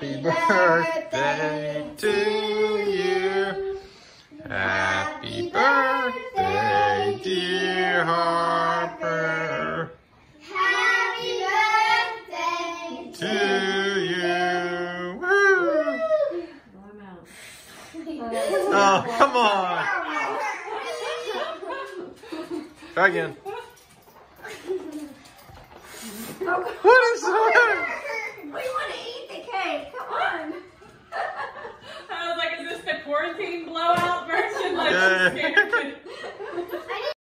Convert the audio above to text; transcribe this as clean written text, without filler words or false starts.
Happy birthday to you. Happy birthday, dear Harper. Happy birthday To you. Woo. Oh, come on. Try again. What is that? We want to eat the cake. Come on. I was like, is this the quarantine blowout version? Like, Yeah. I'm scared.